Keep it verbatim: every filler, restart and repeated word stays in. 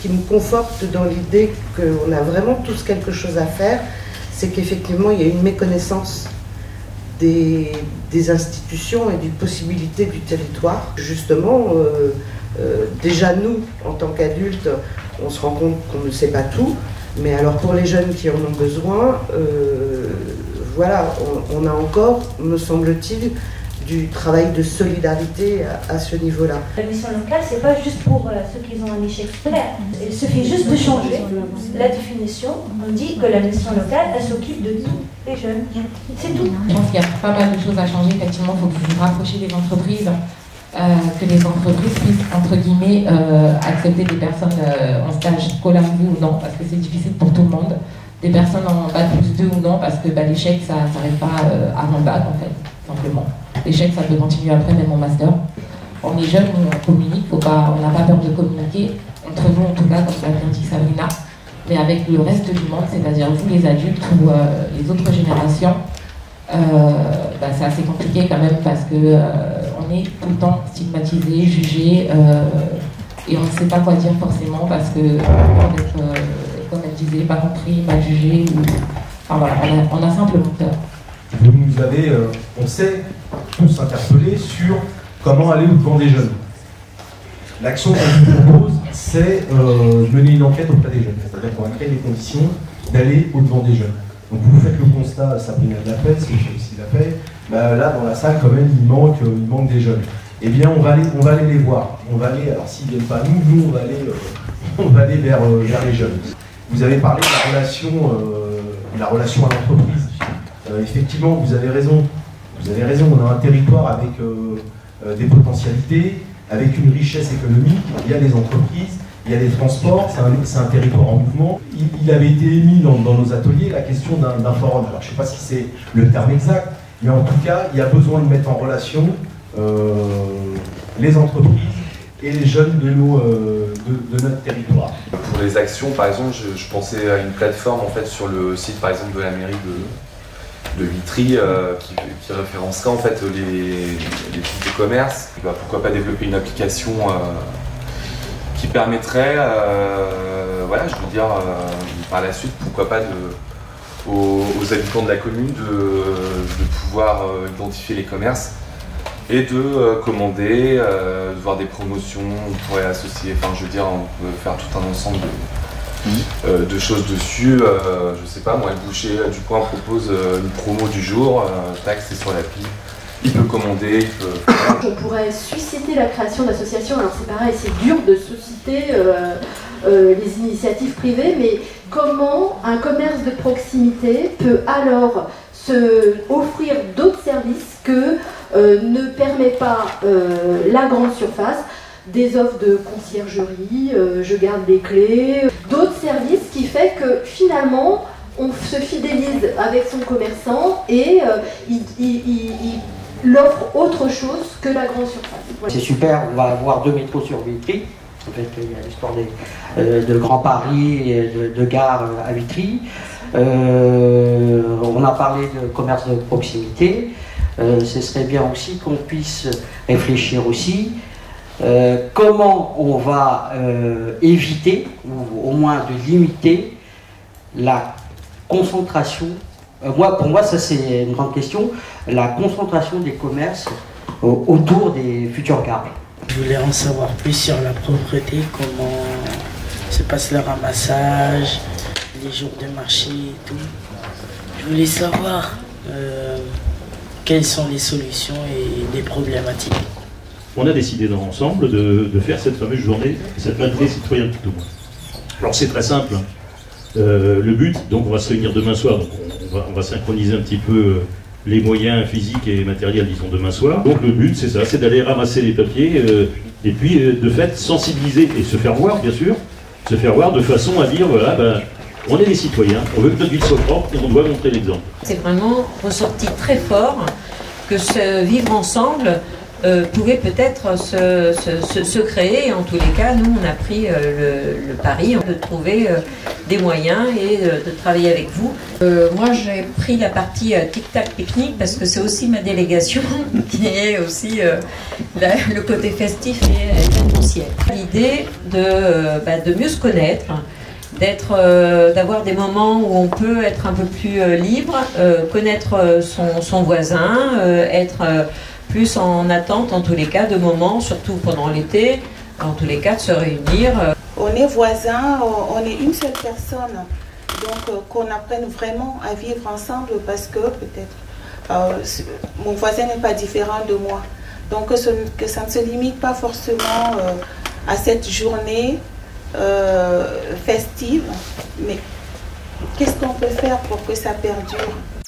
qui me conforte dans l'idée qu'on a vraiment tous quelque chose à faire, c'est qu'effectivement il y a une méconnaissance des, des institutions et des possibilités du territoire. Justement, euh, euh, déjà nous, en tant qu'adultes, on se rend compte qu'on ne sait pas tout, mais alors pour les jeunes qui en ont besoin, euh, voilà, on, on a encore, me semble-t-il, du travail de solidarité à, à ce niveau-là. La mission locale, c'est pas juste pour euh, ceux qui ont un échec scolaire. Il suffit juste de changer la définition. On dit que la mission locale, elle s'occupe de tous les jeunes. C'est tout. Je pense qu'il y a pas mal de choses à changer. Effectivement, il faut que vous vous rapprochiez des entreprises, euh, que les entreprises puissent, entre guillemets, euh, accepter des personnes euh, en stage scolarisé ou non, parce que c'est difficile pour tout le monde. Des personnes en bac plus deux ou non, parce que bah, l'échec, ça ne s'arrête pas euh, avant le bac, en fait, simplement. L'échec, ça peut continuer après, même en master. On est jeunes, on communique, faut pas, on n'a pas peur de communiquer, entre nous en tout cas, comme l'a bien dit Sabrina, mais avec le reste du monde, c'est-à-dire vous les adultes ou euh, les autres générations, euh, bah, c'est assez compliqué quand même parce que euh, on est tout le temps stigmatisé, jugé, euh, et on ne sait pas quoi dire forcément parce que on a peur d'être, euh, comme elle disait, pas compris, mal jugé, ou... enfin voilà, on a, on a simplement peur. Vous nous avez, euh, on s'est tous interpellés sur comment aller au-devant des jeunes. L'action qu'on vous propose, c'est euh, mener une enquête auprès des jeunes. C'est-à-dire qu'on va créer les conditions d'aller au-devant des jeunes. Donc vous faites le constat, Sabrina l'a fait, c'est aussi l'a fait, bah, là dans la salle quand même il manque, euh, il manque des jeunes. Eh bien on va aller, on va aller les voir. On va aller, alors s'ils ne viennent pas nous, nous on va aller, euh, on va aller vers, euh, vers les jeunes. Vous avez parlé de la relation, euh, de la relation à l'entreprise. Euh, effectivement, vous avez raison. Vous avez raison, on a un territoire avec euh, euh, des potentialités, avec une richesse économique. Il y a les entreprises, il y a les transports, c'est un, un territoire en mouvement. Il, il avait été émis dans, dans nos ateliers la question d'un forum. Alors, je ne sais pas si c'est le terme exact, mais en tout cas, il y a besoin de mettre en relation euh, les entreprises et les jeunes de, nos, euh, de, de notre territoire. Pour les actions, par exemple, je, je pensais à une plateforme en fait, sur le site par exemple, de la mairie de de Vitry euh, qui, qui référencerait en fait les, les types de commerce. Bah, pourquoi pas développer une application euh, qui permettrait, euh, voilà, je veux dire, euh, par la suite, pourquoi pas de, aux, aux habitants de la commune de, de pouvoir euh, identifier les commerces et de euh, commander, euh, de voir des promotions, on pourrait associer, enfin je veux dire, on peut faire tout un ensemble de Euh, de choses dessus, euh, je sais pas, moi le boucher du coin propose euh, une promo du jour, euh, tac, c'est sur l'appli, il peut commander, il peut... On pourrait susciter la création d'associations, alors c'est pareil, c'est dur de susciter euh, euh, les initiatives privées, mais comment un commerce de proximité peut alors se offrir d'autres services que euh, ne permet pas euh, la grande surface, des offres de conciergerie, euh, je garde les clés, d'autres services qui fait que finalement on se fidélise avec son commerçant et euh, il, il, il, il offre autre chose que la grande surface. Voilà. C'est super, on va avoir deux métros sur Vitry. En fait, il y a l'histoire euh, de Grand Paris et de, de gare à Vitry. Euh, on a parlé de commerce de proximité. Euh, ce serait bien aussi qu'on puisse réfléchir aussi Euh, comment on va euh, éviter, ou au moins de limiter, la concentration, euh, moi, pour moi ça c'est une grande question, la concentration des commerces euh, autour des futures gares. Je voulais en savoir plus sur la propreté, comment se passe le ramassage, les jours de marché et tout. Je voulais savoir euh, quelles sont les solutions et les problématiques. On a décidé dans l'ensemble de, de faire cette fameuse journée, cette matinée citoyenne tout au moins. Alors c'est très simple. Euh, le but, donc on va se réunir demain soir, donc on, on, va, on va synchroniser un petit peu les moyens physiques et matériels, disons, demain soir. Donc le but, c'est ça, c'est d'aller ramasser les papiers euh, et puis euh, de fait sensibiliser et se faire voir, bien sûr, se faire voir de façon à dire, voilà, ben, on est des citoyens, on veut que notre ville soit propre et on doit montrer l'exemple. C'est vraiment ressorti très fort que ce vivre ensemble euh, pouvait peut-être se, se, se, se créer. Et en tous les cas, nous, on a pris euh, le, le pari de trouver euh, des moyens et de, de travailler avec vous. Euh, moi, j'ai pris la partie euh, tic-tac pique-nique parce que c'est aussi ma délégation qui est aussi euh, la, le côté festif et événementiel. L'idée de, euh, bah, de mieux se connaître, d'être, euh, d'avoir des moments où on peut être un peu plus euh, libre, euh, connaître euh, son, son voisin, euh, être euh, plus en attente en tous les cas de moments, surtout pendant l'été, en tous les cas de se réunir. Euh. On est voisins, on est une seule personne, donc euh, qu'on apprenne vraiment à vivre ensemble parce que peut-être euh, mon voisin n'est pas différent de moi. Donc que, ce, que ça ne se limite pas forcément euh, à cette journée Euh, festive, mais qu'est-ce qu'on peut faire pour que ça perdure?